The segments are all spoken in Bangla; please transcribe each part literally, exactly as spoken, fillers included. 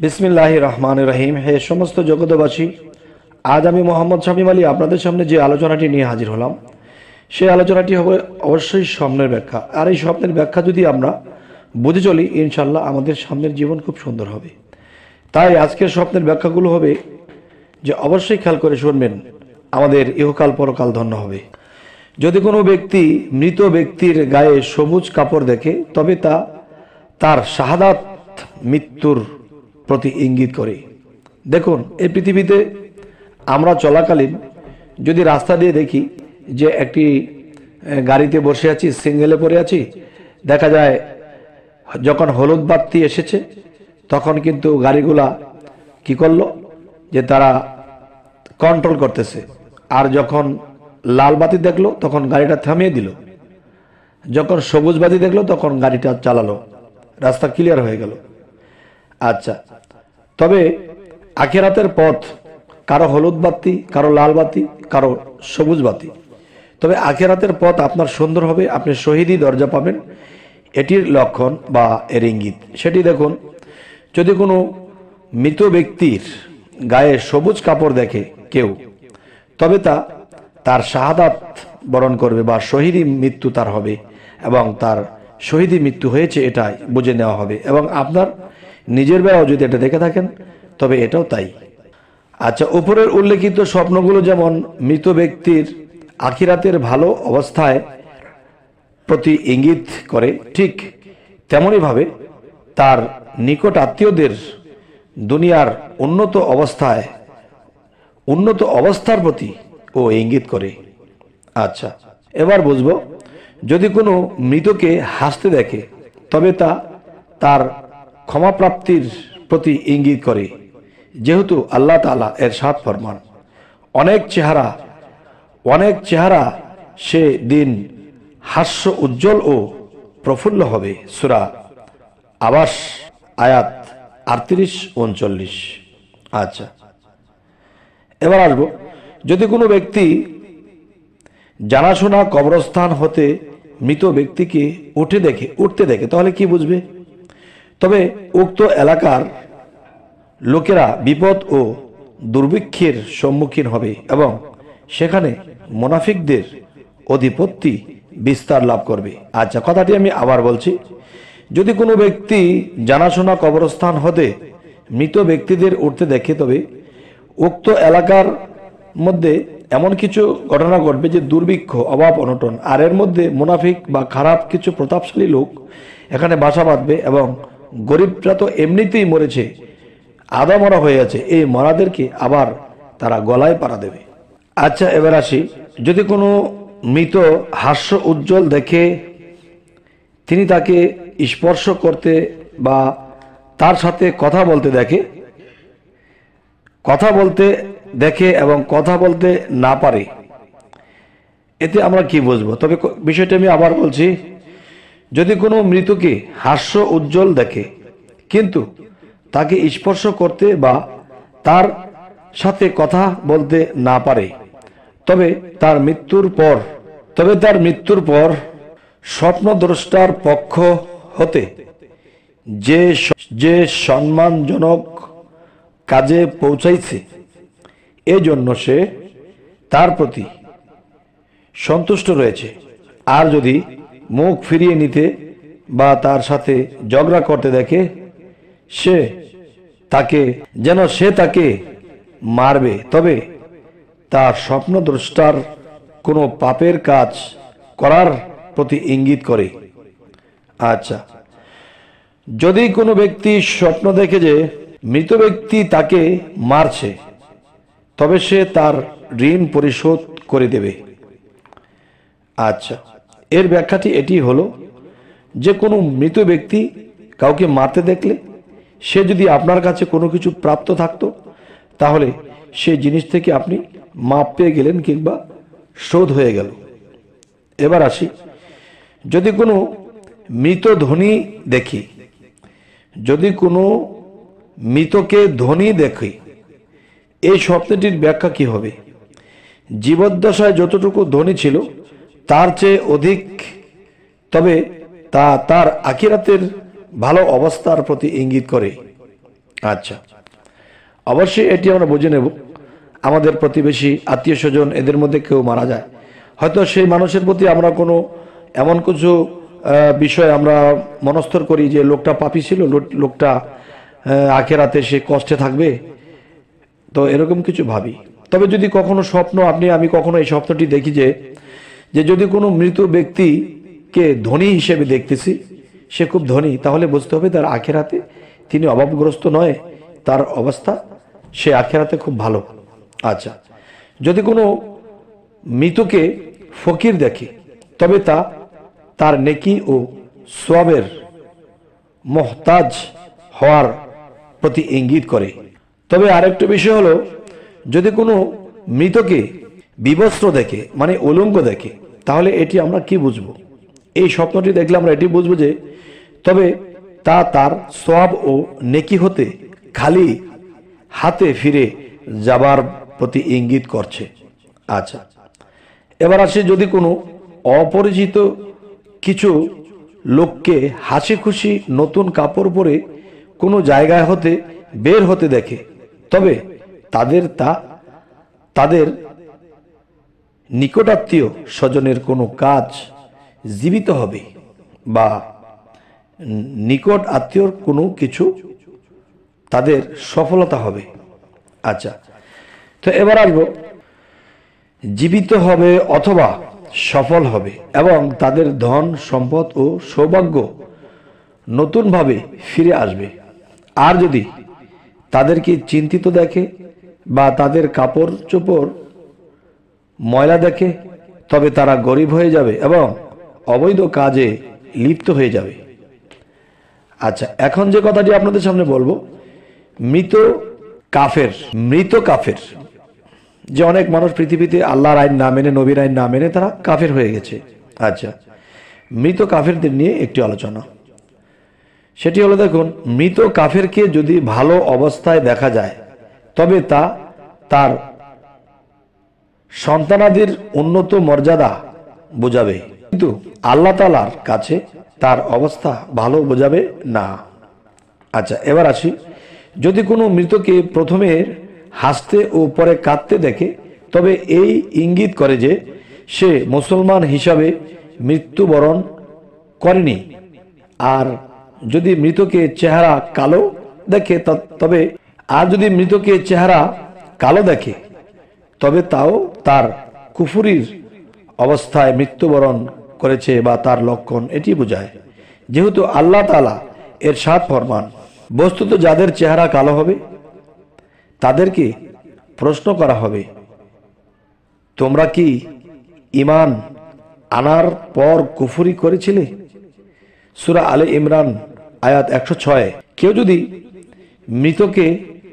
বিসমিল্লাহির রহমানির রহিম। হে সমস্ত জগতবাসী, আজ আমি মোহাম্মদ শামীম আলী আপনাদের সামনে যে আলোচনাটি নিয়ে হাজির হলাম, সেই আলোচনাটি হবে অবশ্যই স্বপ্নের ব্যাখ্যা। আর এই স্বপ্নের ব্যাখ্যা যদি আমরা বুঝে চলি, ইনশাল্লাহ আমাদের সামনের জীবন খুব সুন্দর হবে। তাই আজকের স্বপ্নের ব্যাখ্যাগুলো হবে যে অবশ্যই খেয়াল করে শুনবেন, আমাদের ইহকাল পরকাল ধন্য হবে। যদি কোনো ব্যক্তি মৃত ব্যক্তির গায়ে সবুজ কাপড় দেখে, তবে তা তার শাহাদাত মৃত্যুর প্রতি ইঙ্গিত করে। দেখুন, এই পৃথিবীতে আমরা চলাকালীন যদি রাস্তা দিয়ে দেখি যে একটি গাড়িতে বসে আছি, সিঙ্গেলে পড়ে আছি, দেখা যায় যখন হলুদ বাতি এসেছে তখন কিন্তু গাড়িগুলা কি করলো যে তারা কন্ট্রোল করতেছে, আর যখন লাল বাতি দেখলো তখন গাড়িটা থামিয়ে দিল, যখন সবুজ বাতি দেখলো তখন গাড়িটা চালালো, রাস্তা ক্লিয়ার হয়ে গেল। আচ্ছা, তবে আখিরাতের পথ কারো হলুদ বাতি, কারো লাল বাতি, কারো সবুজ বাতি। তবে আখিরাতের পথ আপনার সুন্দর হবে, আপনি শহীদি দরজা পাবেন, এটির লক্ষণ বা এর ইঙ্গিত। সেটি দেখুন, যদি কোনো মৃত ব্যক্তির গায়ে সবুজ কাপড় দেখে কেউ, তবে তা তার শাহাদাত বরণ করবে বা শহীদি মৃত্যু তার হবে, এবং তার শহীদি মৃত্যু হয়েছে এটাই বুঝে নেওয়া হবে। এবং আপনার নিজের বেলাও যদি এটা দেখে থাকেন তবে এটাও তাই। আচ্ছা, উপরের উল্লেখিত স্বপ্নগুলো যেমন মৃত ব্যক্তির আখিরাতের ভালো অবস্থায় প্রতি ইঙ্গিত করে, ঠিক তেমনইভাবে তার নিকট আত্মীয়দের দুনিয়ার উন্নত অবস্থায় উন্নত অবস্থার প্রতি ও ইঙ্গিত করে। আচ্ছা, এবার বুঝবো, যদি কোনো মৃতকে হাসতে দেখে তবে তা তার ক্ষমাপ্রাপ্তির প্রতি ইঙ্গিত করে, যেহেতু আল্লাহ তাআলা এর সাত ফরমান, অনেক চেহারা অনেক চেহারা সে দিন হাস্য উজ্জ্বল ও প্রফুল্ল হবে। সূরা আবাস আয়াত আটত্রিশ উনচল্লিশ। আচ্ছা, এবার আসবো, যদি কোনো ব্যক্তি জানাশোনা কবরস্থান হতে মৃত ব্যক্তিকে উঠে দেখে উঠতে দেখে তাহলে কি বুঝবে? তবে উক্ত এলাকার লোকেরা বিপদ ও দুর্ভিক্ষের সম্মুখীন হবে এবং সেখানে মুনাফিকদের অধিপত্তি বিস্তার লাভ করবে। আচ্ছা, কথাটি আমি আবার বলছি, যদি কোনো ব্যক্তি জানাশোনা কবরস্থান হতে মৃত ব্যক্তিদের উঠতে দেখে, তবে উক্ত এলাকার মধ্যে এমন কিছু ঘটনা ঘটবে যে দুর্ভিক্ষ, অভাব, অনটন, আর এর মধ্যে মুনাফিক বা খারাপ কিছু প্রতাপশালী লোক এখানে বাসা বাঁধবে এবং গরিবরা তো এমনিতেই মরেছে, আদা মরা হয়ে আছে, এই মরাদেরকে আবার তারা গলায় পাড়া দেবে। আচ্ছা, এবার আসি, যদি কোনো মৃত হাস্য উজ্জ্বল দেখে তিনি তাকে স্পর্শ করতে বা তার সাথে কথা বলতে দেখে কথা বলতে দেখে এবং কথা বলতে না পারে, এতে আমরা কি বুঝবো? তবে বিষয়টা আমি আবার বলছি, যদি কোনো মৃতকে হাস্য উজ্জ্বল দেখে কিন্তু তাকে স্পর্শ করতে বা তার সাথে কথা বলতে না পারে, তবে তার মৃত্যুর পর তবে তার মৃত্যুর পর স্বপ্নদ্রষ্টার পক্ষ হতে যে যে সম্মানজনক কাজে পৌঁছাইছে, এজন্য সে তার প্রতি সন্তুষ্ট রয়েছে। আর যদি মুখ ফিরিয়ে নিতে বা তার সাথে ঝগড়া করতে দেখে, সে তাকে যেন সে তাকে মারবে, তবে তার স্বপ্নদ্রষ্টার কোনো পাপের কাজ করার প্রতি ইঙ্গিত করে। আচ্ছা, যদি কোনো ব্যক্তি স্বপ্ন দেখে যে মৃত ব্যক্তি তাকে মারছে, তবে সে তার ঋণ পরিশোধ করে দেবে। আচ্ছা, এর ব্যাখ্যাটি এটি হলো যে কোনো মৃত ব্যক্তি কাউকে মারতে দেখলে সে যদি আপনার কাছে কোনো কিছু প্রাপ্ত থাকতো, তাহলে সেই জিনিস থেকে আপনি মাপ পেয়ে গেলেন কিংবা শোধ হয়ে গেল। এবার আসি, যদি কোনো মৃত ধনী দেখি যদি কোনো মৃতকে ধনী দেখি, এই স্বপ্নটির ব্যাখ্যা কি হবে? জীবদ্দশায় যতটুকু ধনী ছিল তার চেয়ে অধিক, তবে তা তার আখিরাতের ভালো অবস্থার প্রতি ইঙ্গিত করে। আচ্ছা, অবশ্যই এটি আমরা বুঝে নেব। আমাদের প্রতিবেশী, আত্মীয় স্বজন, এদের মধ্যে কেউ মারা যায়, হয়তো সেই মানুষের প্রতি আমরা কোনো এমন কিছু বিষয় আমরা মনস্থর করি যে লোকটা পাপী ছিল, লোকটা আখেরাতে সে কষ্টে থাকবে, তো এরকম কিছু ভাবি। তবে যদি কখনো স্বপ্ন, আপনি আমি কখনো এই স্বপ্নটি দেখি যে যে যদি কোনো মৃত ব্যক্তিকে ধনী হিসেবে দেখতেছি, সে খুব ধনী, তাহলে বুঝতে হবে তার আখেরাতে তিনি অভাবগ্রস্ত নয়, তার অবস্থা সে আখেরাতে খুব ভালো। আচ্ছা, যদি কোনো মৃতকে ফকির দেখে, তবে তা তার নেকি ও সওয়াবের মুহতাজ হওয়ার প্রতি ইঙ্গিত করে। তবে আরেকটা বিষয় হলো, যদি কোনো মৃতকে বিবস্ত্র দেখে, মানে উলঙ্গ দেখে, তাহলে এটি আমরা কি বুঝবো? এই স্বপ্নটি দেখলে আমরা এটি বুঝবো যে তবে তা তার সওয়াব ও নেকি হতে খালি হাতে ফিরে যাবার প্রতি ইঙ্গিত করছে। আচ্ছা, এবার আসে, যদি কোনো অপরিচিত কিছু লোককে হাসি খুশি নতুন কাপড় পরে কোনো জায়গায় হতে বের হতে দেখে, তবে তাদের তা তাদের নিকটাত্মীয় স্বজনের কোনো কাজ জীবিত হবে বা নিকট আত্মীয়র কোনো কিছু তাদের সফলতা হবে। আচ্ছা, তো এবার আসবো, জীবিত হবে অথবা সফল হবে এবং তাদের ধন সম্পদ ও সৌভাগ্য নতুনভাবে ফিরে আসবে। আর যদি তাদেরকে চিন্তিত দেখে বা তাদের কাপড় চোপড় ময়লা দেখে, তবে তারা গরিব হয়ে যাবে এবং অবৈধ কাজে লিপ্ত হয়ে যাবে। আচ্ছা, এখন যে কথাটি আপনাদের সামনে বলবো, মৃত কাফের, মৃত কাফের, যে অনেক মানুষ পৃথিবীতে আল্লাহর আইন না মেনে, নবীর আইন না মেনে তারা কাফের হয়ে গেছে। আচ্ছা, মৃত কাফেরদের নিয়ে একটি আলোচনা, সেটি হলো, দেখুন, মৃত কাফেরকে যদি ভালো অবস্থায় দেখা যায়, তবে তা তার সন্তানাদির উন্নত মর্যাদা বোঝাবে, কিন্তু আল্লাহ তাআলার কাছে তার অবস্থা ভালো বোঝাবে না। আচ্ছা, এবার আসি, যদি কোনো মৃতকে প্রথমে হাসতে ও পরে কাঁদতে দেখে, তবে এই ইঙ্গিত করে যে সে মুসলমান হিসাবে মৃত্যুবরণ করেনি। আর যদি মৃতকে চেহারা কালো দেখে, তবে আর যদি মৃতকে চেহারা কালো দেখে, তবে তাও তার কুফরির অবস্থায় মৃত্যুবরণ করেছে বা তার লক্ষণ, এটি বোঝায়। যেহেতু আল্লাহ তাআলা এর সাত ফরমান, বস্তুত যাদের চেহারা কালো হবে তাদেরকে প্রশ্ন করা হবে, তোমরা কি ঈমান আনার পর কুফরি করেছিলে? সূরা আলে ইমরান আয়াত একশো ছয়। কেউ যদি মৃতকে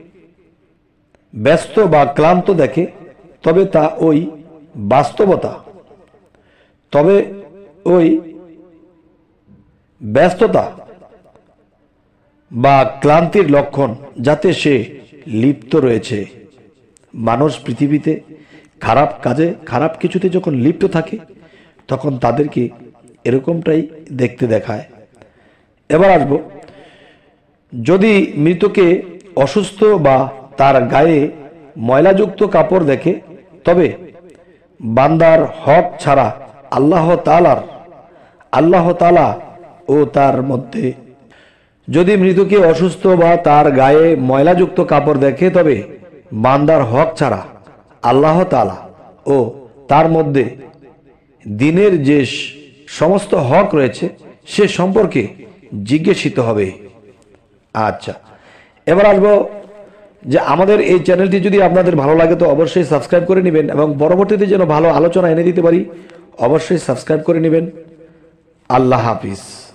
ব্যস্ত বা ক্লান্ত দেখে, তবে তা ওই বাস্তবতা তবে ওই ব্যস্ততা বা ক্লান্তির লক্ষণ, যাতে সে লিপ্ত রয়েছে। মানুষ পৃথিবীতে খারাপ কাজে, খারাপ কিছুতে যখন লিপ্ত থাকে, তখন তাদেরকে এরকমটাই দেখতে দেখায়। এবার আসবো, যদি মৃতকে অসুস্থ বা তার গায়ে ময়লাযুক্ত কাপড় দেখে, তবে বান্দার হক ছাড়া আল্লাহ তাআলার আল্লাহ তাআলা ও তার মধ্যে যদি মৃতকে অসুস্থ বা তার গায়ে ময়লাযুক্ত কাপড় দেখে, তবে বান্দার হক ছাড়া আল্লাহ তাআলা ও তার মধ্যে দিনের যে সমস্ত হক রয়েছে সে সম্পর্কে জিজ্ঞাসিত হবে। আচ্ছা, এবার আসবো যে আমাদের এই চ্যানেলটি যদি আপনাদের ভালো লাগে, তো অবশ্যই সাবস্ক্রাইব করে নেবেন এবং পরবর্তীতে যেন ভালো আলোচনা এনে দিতে পারি, অবশ্যই সাবস্ক্রাইব করে নেবেন। আল্লাহ হাফিজ।